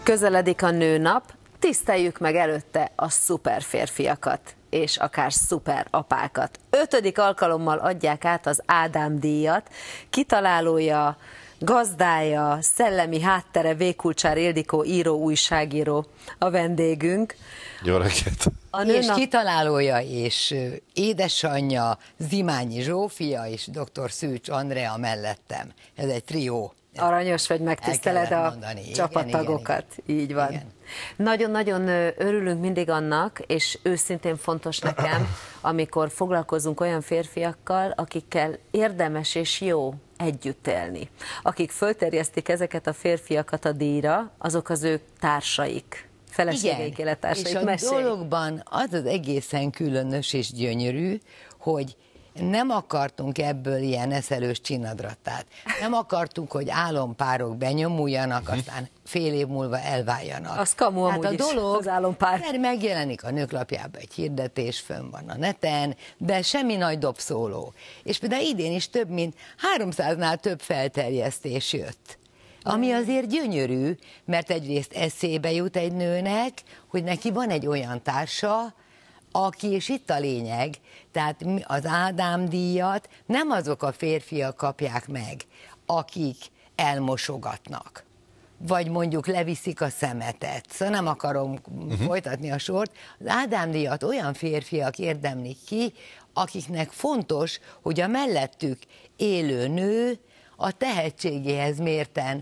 Közeledik a nőnap, tiszteljük meg előtte a szuper férfiakat, és akár szuper apákat. 5. alkalommal adják át az Ádám-díjat, kitalálója, gazdája, szellemi háttere Vékulcsár Ildikó író, újságíró a vendégünk. Jó reggelt! És kitalálója és édesanyja Zimányi Zsófia és dr. Szűcs Andrea mellettem. Ez egy trió. Aranyos vagy, megtiszteled a csapattagokat. Igen. Így van. Nagyon-nagyon örülünk mindig annak, és őszintén fontos nekem, amikor foglalkozunk olyan férfiakkal, akikkel érdemes és jó együtt élni. Akik fölterjesztik ezeket a férfiakat a díjra, azok az ő társaik, feleségeik, élettársaik. És a dologban az az egészen különös és gyönyörű, hogy nem akartunk ebből ilyen eszelős csinadratát. Nem akartunk, hogy álompárok benyomuljanak, aztán fél év múlva elváljanak. Az kamu amúgy a is, dolog, az álompár. Megjelenik a Nőklapjában egy hirdetés, fönn van a neten, de semmi nagy dobszóló. És például idén is több mint 300-nál több felterjesztés jött. Ami azért gyönyörű, mert egyrészt eszébe jut egy nőnek, hogy neki van egy olyan társa, aki, és itt a lényeg, tehát az Ádám-díjat nem azok a férfiak kapják meg, akik elmosogatnak, vagy mondjuk leviszik a szemetet. Szóval nem akarom folytatni a sort. Az Ádám-díjat olyan férfiak érdemlik ki, akiknek fontos, hogy a mellettük élő nő a tehetségéhez mérten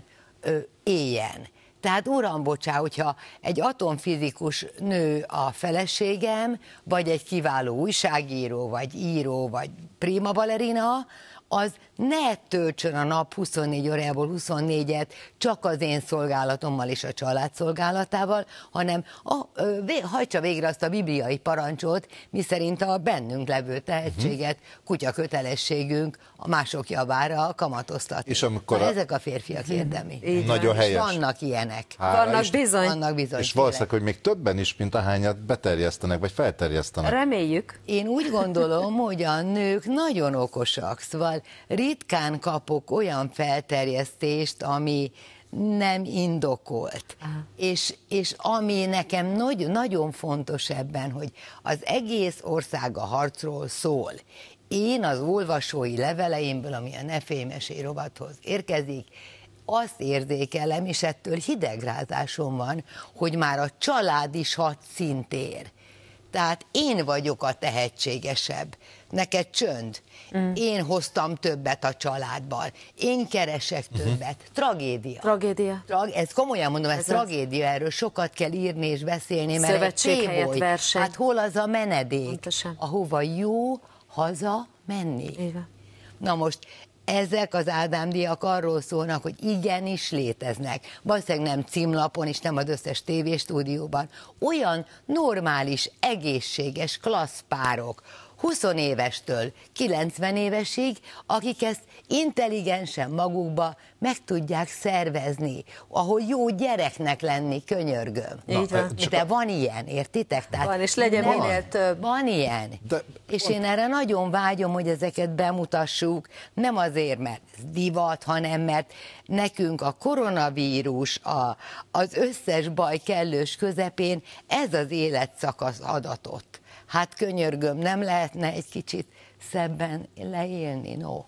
éljen. Tehát uram, bocsá, hogyha egy atomfizikus nő a feleségem, vagy egy kiváló újságíró, vagy író, vagy prima ballerina, az ne töltsön a nap 24 órából 24-et csak az én szolgálatommal és a család szolgálatával, hanem hajtsa végre azt a bibliai parancsot, miszerint a bennünk levő tehetséget, kutya kötelességünk a mások javára kamatoztatni. És amikor ezek a férfiak érdemi. Nagyon helyes. Vannak ilyenek. Vannak bizony. Vannak bizony. És valószínűleg, hogy még többen is, mint ahányat beterjesztenek, vagy felterjesztenek. Reméljük. Én úgy gondolom, hogy a nők nagyon okosak, szóval ritkán kapok olyan felterjesztést, ami nem indokolt. És ami nekem nagyon fontos ebben, hogy az egész ország a harcról szól. Én az olvasói leveleimből, ami a Ne félj, mesélj rovathoz érkezik, azt érzékelem, és ettől hidegrázásom van, hogy már a család is hadszinten ér. Tehát én vagyok a tehetségesebb. Neked csönd. Én hoztam többet a családban. Én keresek többet. Tragédia. Tragédia. Ez komolyan mondom, ez tragédia, erről sokat kell írni és beszélni, mert szövetség egy helyett verseny. Hát hol az a menedék, pontosan, ahova jó haza menni. Igen. Na most ezek az Ádám-díjak arról szólnak, hogy igenis léteznek. Valószínűleg nem címlapon és nem az összes tévéstúdióban. Olyan normális, egészséges, klassz párok, 20 évestől 90 évesig, akik ezt intelligensen magukba meg tudják szervezni, ahol jó gyereknek lenni, könyörgöm. De van ilyen, értitek? Tehát van, és legyen minél több. Van ilyen. És én erre nagyon vágyom, hogy ezeket bemutassuk, nem azért, mert ez divat, hanem mert nekünk a koronavírus, az összes baj kellős közepén ez az életszakasz adatot. Hát könyörgöm, nem lehetne egy kicsit szebben leélni, no.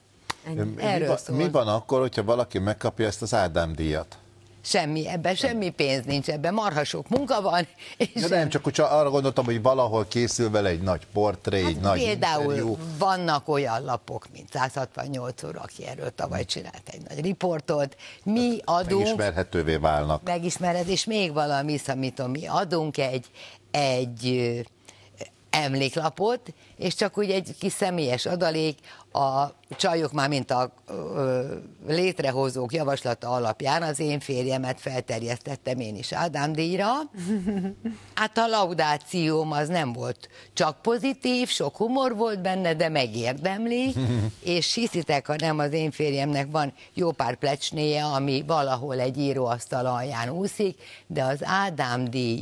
Mi van akkor, hogyha valaki megkapja ezt az Ádám-díjat? Semmi, ebben semmi pénz nincs, ebben marha sok munka van. És nem, csak arra gondoltam, hogy valahol készül vele egy nagy portré, egy nagy például interjú. vannak olyan lapok, mint 168 óra, aki erről tavaly csinált egy nagy riportot. Mi adunk... Megismerhetővé válnak. Megismered, és még valami számítom, mi adunk egy emléklapot, és csak úgy egy kis személyes adalék, a csajok már, mint a létrehozók javaslata alapján az én férjemet felterjesztettem én is Ádám-díjra. Hát a laudációm az nem volt csak pozitív, sok humor volt benne, de megérdemli, és hiszitek, ha nem, az én férjemnek van jó pár plecsnéje, ami valahol egy íróasztal alján úszik, de az Ádám-díj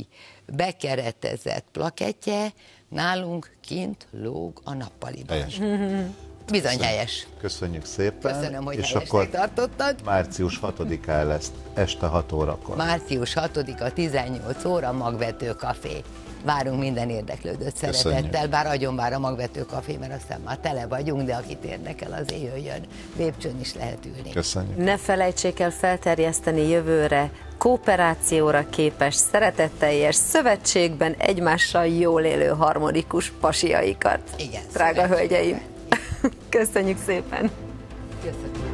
bekeretezett plakettje nálunk kint lóg a nappaliban. Bizony helyes. Köszönjük szépen. Köszönöm, hogy és helyesnek akkor tartottad. Március 6-án lesz este 6 órakor. Március 6-a 18 óra Magvető Café. Várunk minden érdeklődőt szeretettel, bár agyonvár a Magvető Café, mert aztán már tele vagyunk, de akit érdekel, azért jöjjön. Lépcsőn is lehet ülni. Köszönjük. Ne felejtsék el felterjeszteni jövőre kooperációra képes, szeretetteljes, szövetségben egymással jól élő harmonikus pasiaikat. Igen, drága hölgyeim. Köszönjük szépen! Köszönjük.